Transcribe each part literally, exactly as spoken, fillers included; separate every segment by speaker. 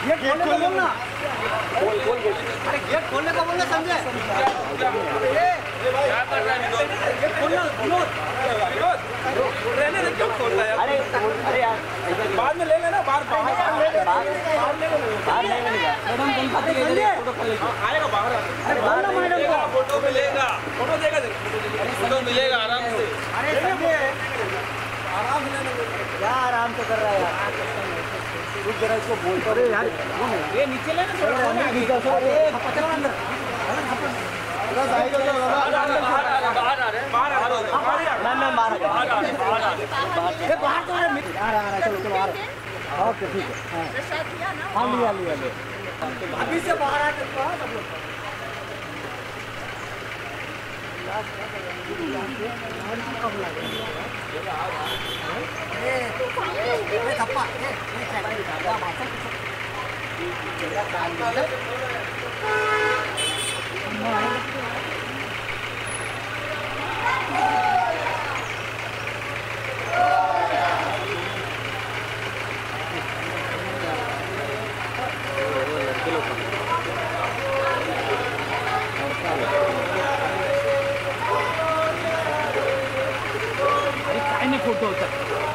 Speaker 1: Gate खोलने को बोलना। बोल बोल अरे गेट खोलने को बोलना संजय। क्या कर रहा है विनोद? गेट खोलना विनोद। विनोद रहने दे, क्यों खोलता है यार? अरे अरे यार बाद में ले लेना, बाहर बाहर ले ले बाहर ले ले बाहर ले लेगा। मैडम गणपति इधर फोटो कर लेगा, आएगा बाहर। अरे बाहर मैडम को फोटो मिलेगा, फोटो देगा, फोटो मिलेगा आराम से। अरे संजय आराम से क्या आराम से कर रहा है यार? रुक जरा इसको बोल तो रे यार। ये नीचे ले ना थोड़ा, नीचे सो ये पकड़ अंदर। बस आई तो बाहर आ रहे बाहर आ रहे बाहर आ रहे बाहर आ रहे मैं मैं बाहर बाहर आ रहे बाहर आ रहे ये बाहर तो आ रहा आ रहा चलो चलो आ रहा। ओके ठीक है। हां लिया लिया ले अभी से बाहर आ के सब लोग ये थप्पा ये फोटो होता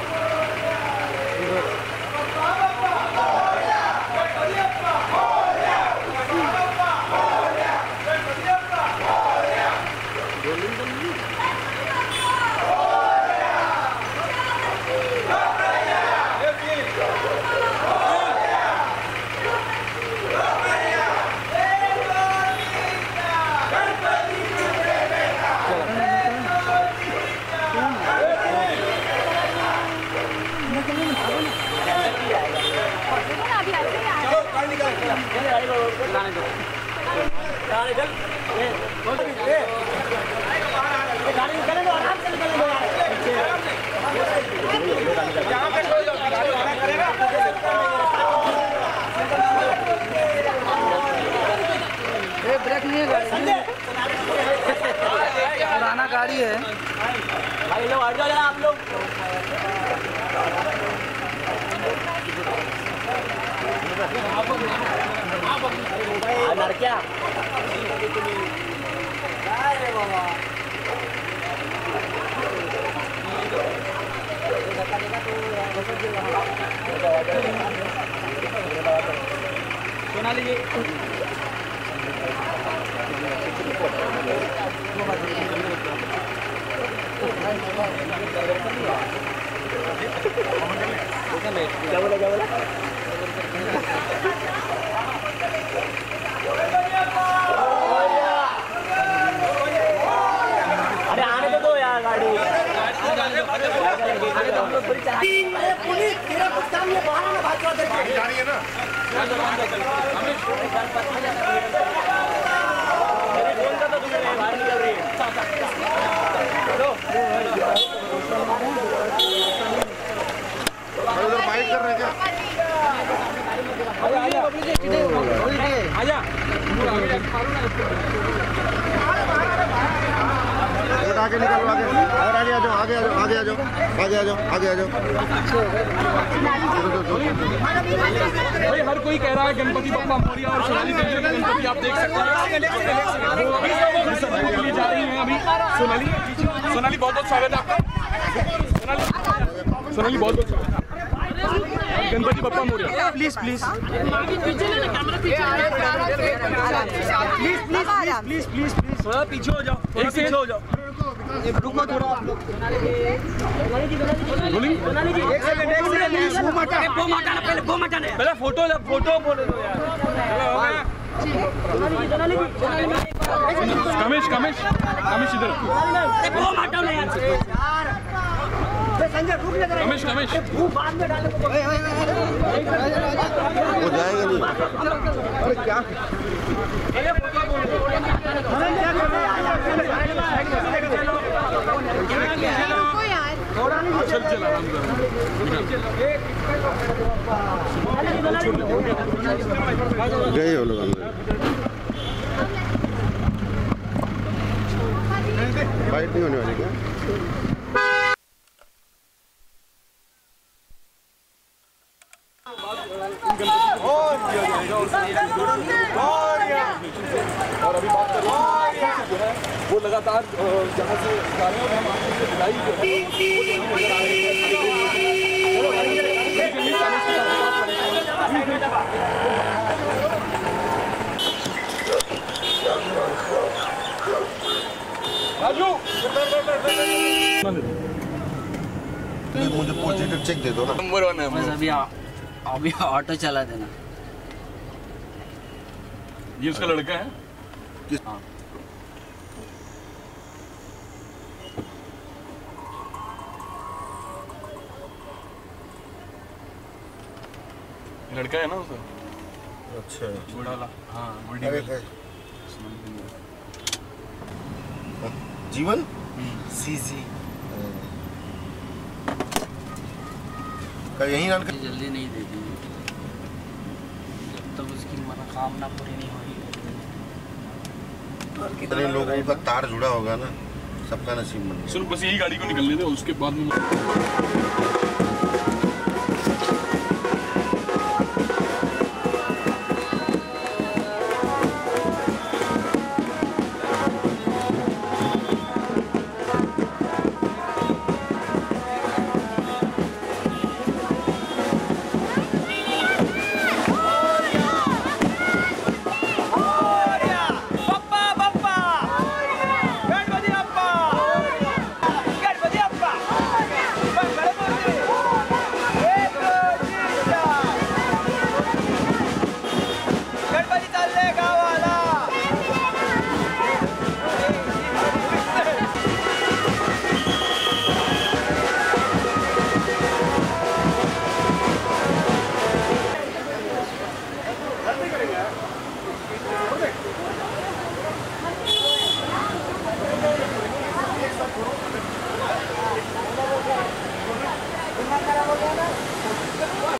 Speaker 1: ब्रेक नहीं है गाड़ी, पुराना गाड़ी है भाई। लोग हट जाओ जरा आप लोग। लड़कियाँ अरे बाबा सोनाली जी क्या बोला क्या बोला? अरे आने तो दो यार गाड़ी। आने तो हम लोग पूरी चला। अरे पुलिस तेरा कुछ काम ये बाहर ना भाग जाओ। गाड़ी जा रही है ना। मेरे फोन का तो तुम्हें बाहर निकल रही है।
Speaker 2: उधर बाइक कर रहे क्या?
Speaker 1: आजा
Speaker 2: आगे निकालो, आगे और आगे आ जाओ, आगे आ जाओ, आगे आ जाओ, आगे आ जाओ, आगे आ जाओ।
Speaker 3: भाई हर कोई कह रहा है गणपति बप्पा मोरिया और सोनाली देवी का गणपति आप देख सकते हैं जा रही हैं अभी। सोनाली सोनाली बहुत बहुत स्वागत है आपका। सोनाली सोनाली बहुत बहुत स्वागत है। Ganpati Bappa Morya please please please please please please थोड़ा पीछे हो जाओ, थोड़ा पीछे हो जाओ, रुको थोड़ा आप लोग। एक सेकंड एक सेकंड वो मटा वो मटाना पहले वो मटाना पहले फोटो फोटो बोलो यार। कमेश कमेश कमेश इधर वो मटाना यार। संजय रुक ले जरा। कमेश कमेश वो बाद में डाले वो
Speaker 2: जाएगा नहीं। अरे क्या
Speaker 1: पहले फोटो बोलो। हम क्या कर रहे हैं यार? थोड़ा नहीं चल चल आराम से।
Speaker 2: गए हो लोग अंदर। बाइट नहीं होने वाली क्या?
Speaker 3: लगातार जहाँ से जा रहे हैं हम आपको से विदाई जो है वो देने नजर आ रही है। चलो गाड़ी जल्दी चालीस के राजू
Speaker 2: मुझे पॉजिटिव चेक दे दो ना।
Speaker 3: नंबर वन है
Speaker 4: बस अभी अभी ऑटो चला देना।
Speaker 3: ये उसका लड़का है।
Speaker 2: किस
Speaker 4: हाँ।
Speaker 3: लड़का है ना उसका।
Speaker 2: अच्छा
Speaker 3: बूढ़ा वाला। हाँ बूढ़ी
Speaker 2: अरे
Speaker 3: वाली।
Speaker 2: जीवन
Speaker 4: सी सी
Speaker 2: का यही नाम का
Speaker 4: जल्दी नहीं दे दी जब तक उसकी मनोकामना पूरी नहीं होगी।
Speaker 2: कितने लोगों का तार जुड़ा होगा ना, सबका नसीब बन गया।
Speaker 3: सुन बस यही गाड़ी को निकलने दे उसके बाद में